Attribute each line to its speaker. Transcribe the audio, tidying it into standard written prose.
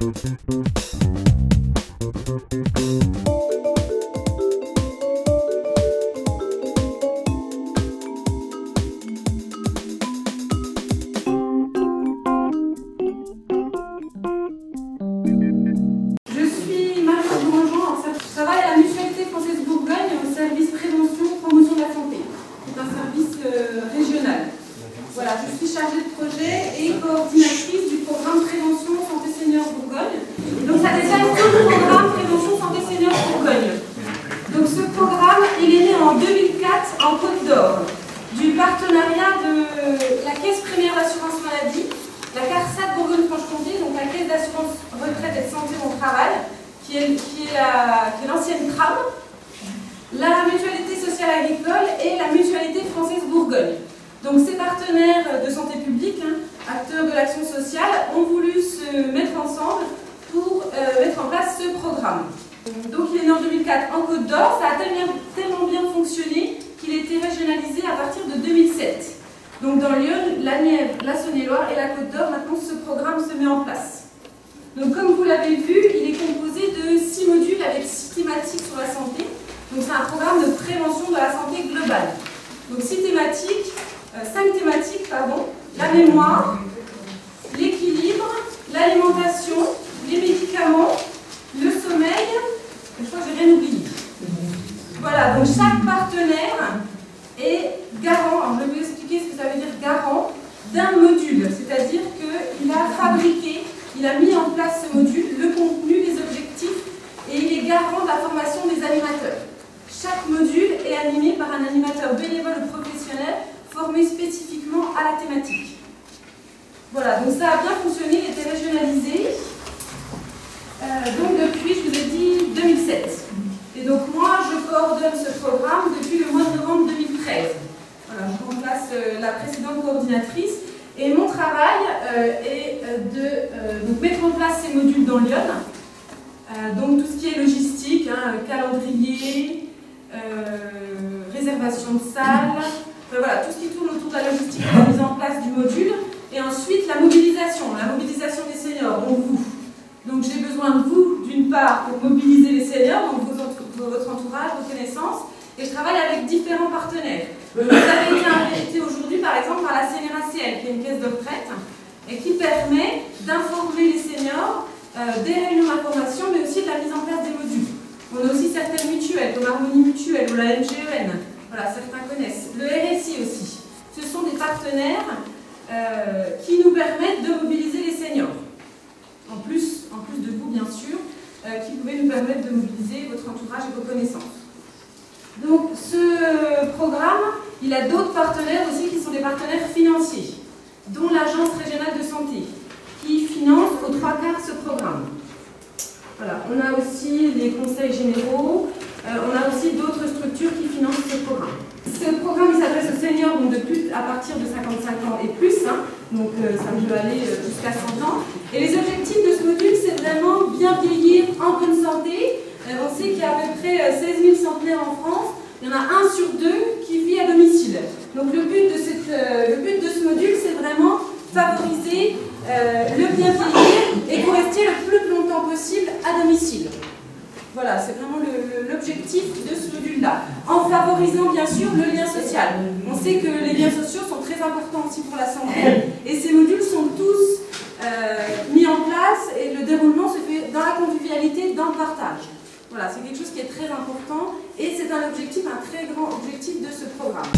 Speaker 1: Régional. Voilà, je suis chargée de projet et coordinatrice du programme Prévention Santé Senior Bourgogne. Donc ça détaille tout le programme Prévention Santé Senior Bourgogne. Donc ce programme, il est né en 2004 en Côte d'Or, du partenariat de la Caisse Première d'Assurance Maladie, la CARSAT Bourgogne-Franche-Comté, donc la Caisse d'Assurance Retraite et de Santé au Travail, qui est l'ancienne CRAM, la Mutualité Sociale Agricole et la Mutualité Française Bourgogne. Donc ces partenaires de santé publique, acteurs de l'action sociale, ont voulu se mettre ensemble pour mettre en place ce programme. Donc il est né en 2004 en Côte d'Or, ça a tellement bien fonctionné qu'il a été régionalisé à partir de 2007. Donc dans Lyon, la Nièvre, la Saône-et-Loire et la Côte d'Or, maintenant ce programme se met en place. Donc comme vous l'avez vu, il est composé de 6 modules avec 6 thématiques sur la santé. Donc c'est un programme de prévention de la santé globale. Donc 5 thématiques, la mémoire, l'équilibre, l'alimentation, les médicaments, le sommeil, et je crois que j'ai rien oublié. Voilà, donc chaque partenaire est garant, alors je vais vous expliquer ce que ça veut dire garant, d'un module, c'est-à-dire qu'il a fabriqué, il a mis en place ce module, le contenu, les objectifs, et il est garant de la formation des animateurs. Chaque module est animé par un animateur bénévole ou professionnel formé spécifiquement à la thématique. Voilà, donc ça a bien fonctionné, il était régionalisé. Donc depuis, je vous ai dit, 2007. Et donc moi, je coordonne ce programme depuis le mois de novembre 2013. Voilà, je remplace la précédente coordinatrice. Et mon travail est de mettre en place ces modules dans Lyon. Donc tout ce qui est logistique, calendrier, réservation de salles, voilà, tout ce qui tourne autour de la logistique et la mise en place du module. Et ensuite la mobilisation des seniors, donc vous. Donc j'ai besoin de vous, d'une part, pour mobiliser les seniors, donc votre entourage, vos connaissances, et je travaille avec différents partenaires. Vous avez été invité aujourd'hui, par exemple, par la CNRACL, qui est une caisse de retraite, et qui permet d'informer les seniors des réunions d'information, mais aussi de la mise en place des modules. On a aussi certaines mutuelles, comme Harmonie Mutuelle ou la MGEN, voilà, certains connaissent. Le RSI aussi. Ce sont des partenaires qui nous permettent de mobiliser les seniors. En plus de vous, bien sûr, qui pouvez nous permettre de mobiliser votre entourage et vos connaissances. Donc, ce programme, il a d'autres partenaires aussi qui sont des partenaires financiers, dont l'Agence régionale de santé, qui finance aux 3 quarts ce programme. Voilà, on a aussi les conseils généraux, on a aussi d'autres structures qui financent ce programme. Ce programme s'adresse aux seniors donc à partir de 55 ans et plus, donc ça peut aller jusqu'à 100 ans. Et les objectifs de ce module, c'est vraiment bien vieillir en bonne santé. On sait qu'il y a à peu près 16 000 centenaires en France, il y en a 1 sur 2 qui vit à domicile. Donc le but de ce module, c'est vraiment favoriser le bien vieillir et pour rester le plus longtemps possible à domicile. Voilà, c'est vraiment l'objectif de ce module-là. En favorisant bien sûr le lien social. On sait que les liens sociaux sont très importants aussi pour la santé. Et ces modules sont tous mis en place et le déroulement se fait dans la convivialité, dans le partage. Voilà, c'est quelque chose qui est très important et c'est un très grand objectif de ce programme.